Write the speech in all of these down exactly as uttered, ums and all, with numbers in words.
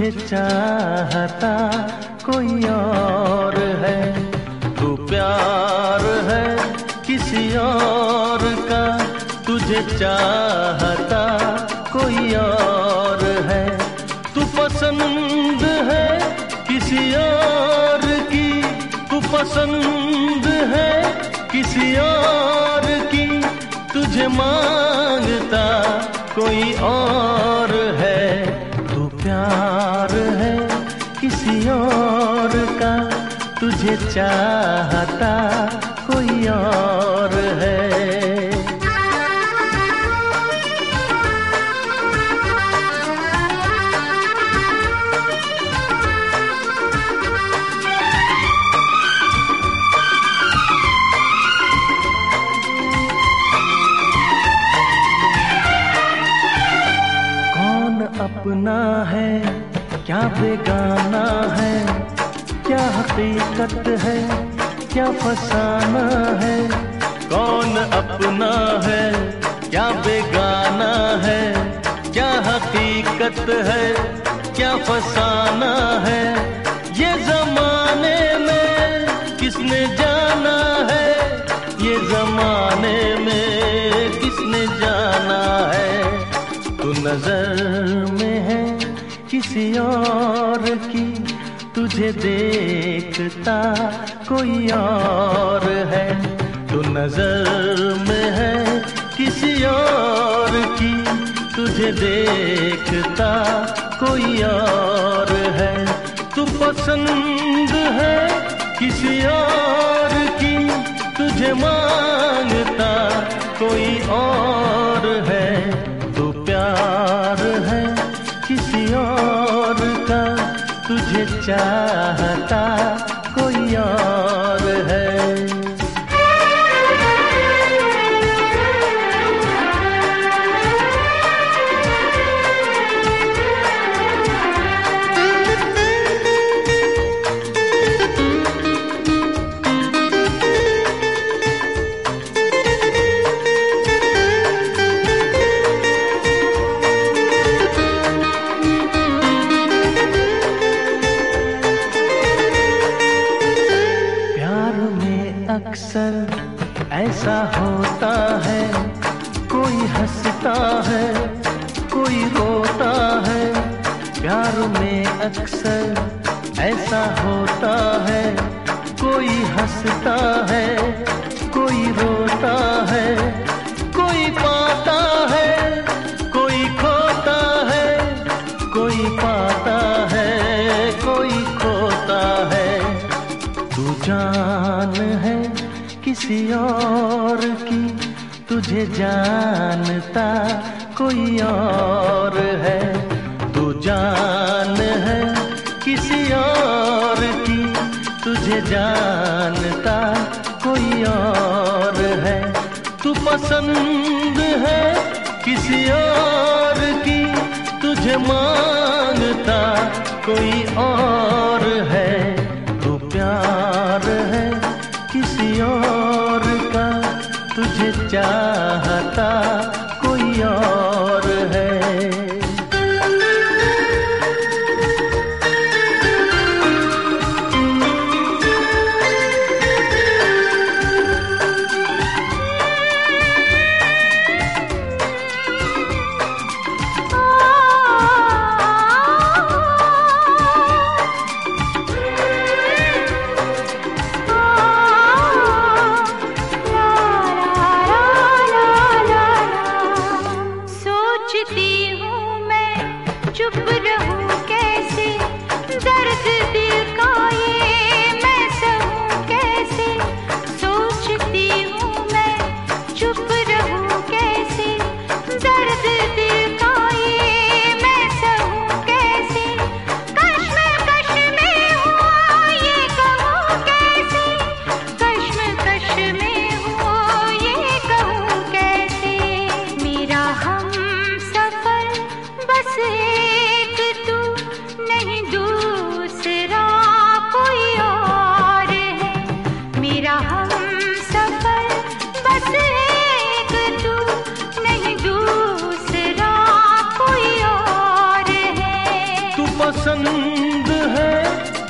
तुझे चाहता कोई और है। तू प्यार है किसी और का, तुझे चाहता कोई और है। तू पसंद है किसी और की, तू पसंद है किसी और की, तुझे मांगता कोई और है। तू प्यार है किसी और का, तुझे चाहता कोई और है। अपना है क्या बेगाना है, क्या हकीकत है क्या फसाना है। कौन अपना है क्या बेगाना है, क्या हकीकत है क्या फसाना है। ये जमाने में किसने जाना है, ये जमाने में किसने जाना है। तू नजर में है किसी और की, तुझे देखता कोई और है। तू नजर में है किसी और की, तुझे देखता कोई और है। तू पसंद है किसी और की, तुझे मांगता कोई और है। तू प्यार है किसी और का, तुझे चाहता कोई और है। अक्सर ऐसा होता है, कोई हंसता है कोई रोता है। प्यार में अक्सर ऐसा होता है, कोई हंसता है कोई रोता है। कोई पाता है कोई खोता है, कोई पाता है कोई खोता है। तू जान है किसी और की, तुझे जानता कोई और है। तू जान है किसी और की, तुझे जानता कोई और है। तू पसंद है किसी और की, तुझे मांगता कोई और है। तू प्यार है किसी और का, तुझे चाहता कोई और है।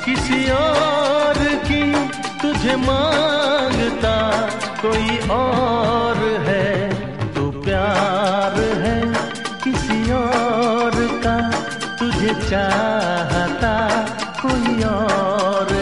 किसी और की तुझे मांगता कोई और है, तू प्यार है किसी और का, तुझे चाहता कोई और